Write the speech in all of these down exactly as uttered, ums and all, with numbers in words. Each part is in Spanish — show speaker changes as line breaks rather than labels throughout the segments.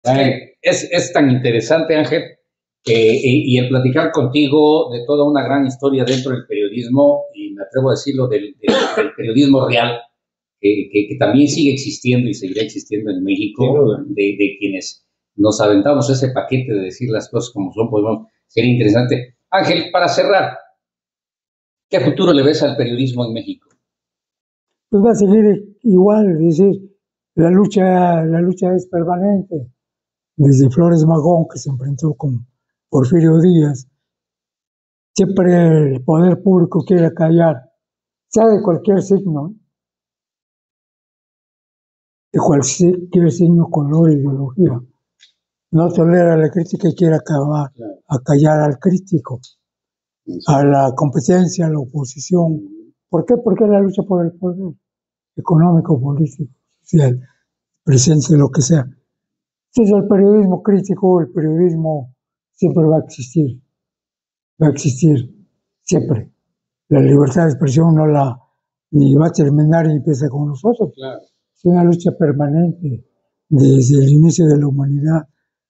Eh, es, es tan interesante, Ángel, eh, y, y el platicar contigo de toda una gran historia dentro del periodismo, y me atrevo a decirlo, del, del, del periodismo real, que, que, que también sigue existiendo y seguirá existiendo en México, sí, de, de quienes nos aventamos ese paquete de decir las cosas como son, podemos ser interesante. Ángel, para cerrar, ¿qué futuro le ves al periodismo en México?
Pues va a seguir igual, es decir, la lucha, la lucha es permanente. Desde Flores Magón, que se enfrentó con Porfirio Díaz, siempre el poder público quiere callar, sea de cualquier signo, de cualquier signo, color, ideología. No tolera la crítica y quiere acabar, a callar al crítico, a la competencia, a la oposición. ¿Por qué? Porque es la lucha por el poder económico, político, social, presencia, lo que sea. Entonces el periodismo crítico, el periodismo siempre va a existir, va a existir, siempre. La libertad de expresión no la, ni va a terminar y empieza con nosotros.
Claro.
Es una lucha permanente desde el inicio de la humanidad.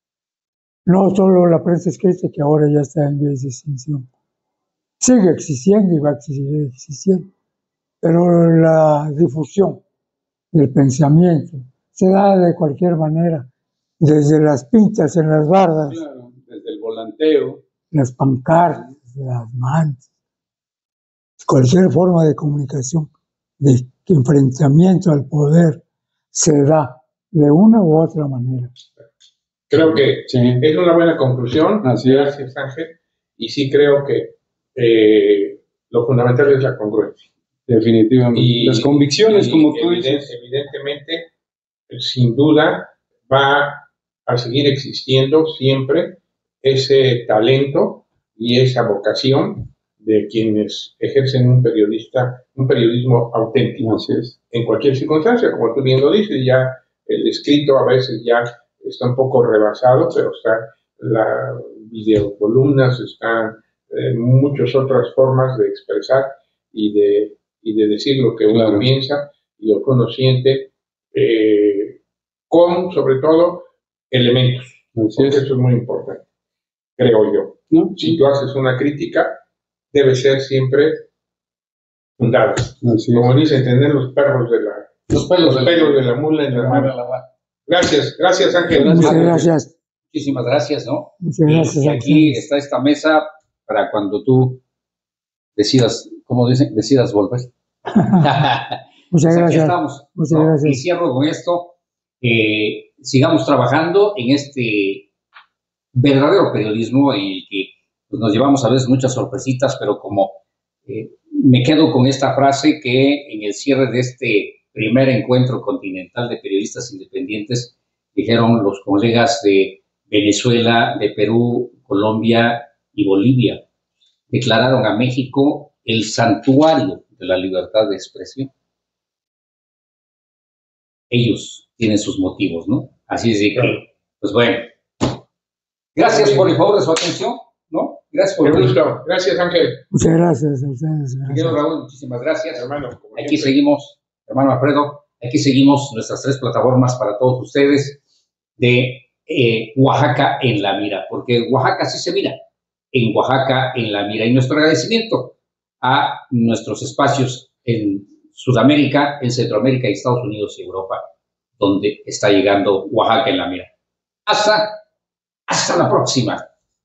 No solo la prensa escrita, que ahora ya está en vías de extinción. Sigue existiendo y va a seguir existiendo. Pero la difusión del pensamiento se da de cualquier manera. Desde las pintas en las bardas,
claro, desde el volanteo,
las pancartas, las mantas, cualquier forma de comunicación, de enfrentamiento al poder, se da de una u otra manera.
Creo que sí, es una buena conclusión. Así Gracias, es. Ángel. Y sí creo que eh, lo fundamental es la congruencia.
Definitivamente.
Y,
las convicciones,
y,
como tú
evidente,
dices.
Evidentemente, sin duda, va a seguir existiendo siempre ese talento y esa vocación de quienes ejercen un periodista, un periodismo auténtico.
Así es.
En cualquier circunstancia, como tú bien lo dices, ya el escrito a veces ya está un poco rebasado, pero está la videocolumnas, están eh, muchas otras formas de expresar y de, y de decir lo que uno claro. piensa y lo que uno siente, eh, con, sobre todo, elementos. Así es. Eso es muy importante, creo yo. ¿No? Si tú haces una crítica, debe ser siempre fundada. Así Como es. dicen, tener los perros de la, los pelos, los pelos de la mula en la mano. Gracias, gracias Ángel.
Muchas gracias.
Muchísimas gracias, ¿no?
Muchas gracias.
Y aquí está esta mesa para cuando tú decidas, ¿cómo dicen? Decidas volver.
Muchas gracias.
Aquí estamos.
Muchas
¿no?
gracias.
Y cierro con esto. Eh, sigamos trabajando en este verdadero periodismo y que pues, nos llevamos a veces muchas sorpresitas, pero como eh, me quedo con esta frase que en el cierre de este primer encuentro continental de periodistas independientes dijeron los colegas de Venezuela, de Perú, Colombia y Bolivia. Declararon a México el santuario de la libertad de expresión. Ellos tienen sus motivos, ¿no? Así es de que, pues bueno. Gracias por el favor de su atención, ¿no? Gracias por
el gusto. Gracias, Ángel.
Muchas gracias a ustedes.
Gracias. Raúl, muchísimas gracias. Hermano, aquí seguimos, hermano Alfredo, aquí seguimos nuestras tres plataformas para todos ustedes de eh, Oaxaca en la mira, porque Oaxaca sí se mira, en Oaxaca en la mira. Y nuestro agradecimiento a nuestros espacios en Sudamérica, en Centroamérica y Estados Unidos y Europa, donde está llegando Oaxaca en la mira. Hasta, hasta la próxima.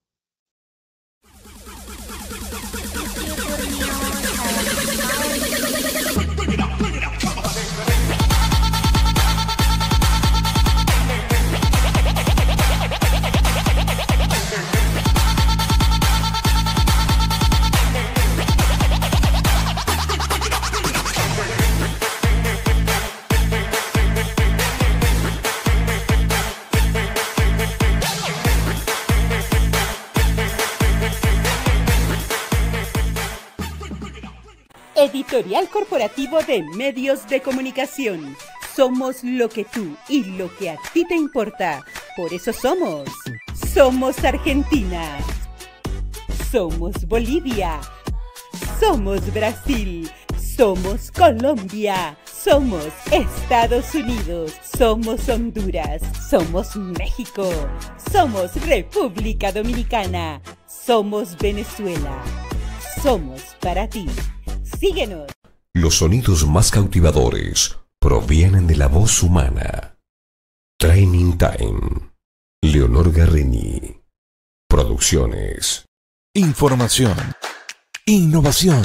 Editorial Corporativo de Medios de Comunicación. Somos lo que tú y lo que a ti te importa. Por eso somos. Somos Argentina. Somos Bolivia. Somos Brasil. Somos Colombia. Somos Estados Unidos. Somos Honduras, somos México, somos República Dominicana, somos Venezuela, somos para ti. Síguenos.
Los sonidos más cautivadores provienen de la voz humana. Training Time. Leonor Garrini. Producciones.
Información. Innovación.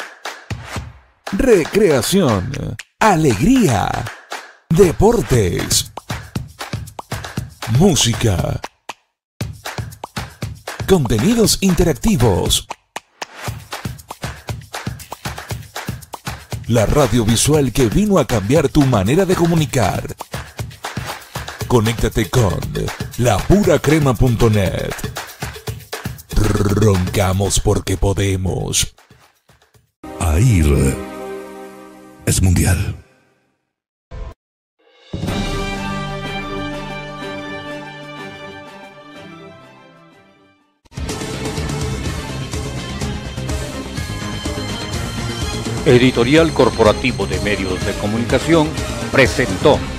Recreación. Alegría. Deportes. Música. Contenidos interactivos. La radio visual que vino a cambiar tu manera de comunicar. Conéctate con la pura crema punto net. Roncamos porque podemos.
AIR es mundial.
Editorial Corporativo de Medios de Comunicación presentó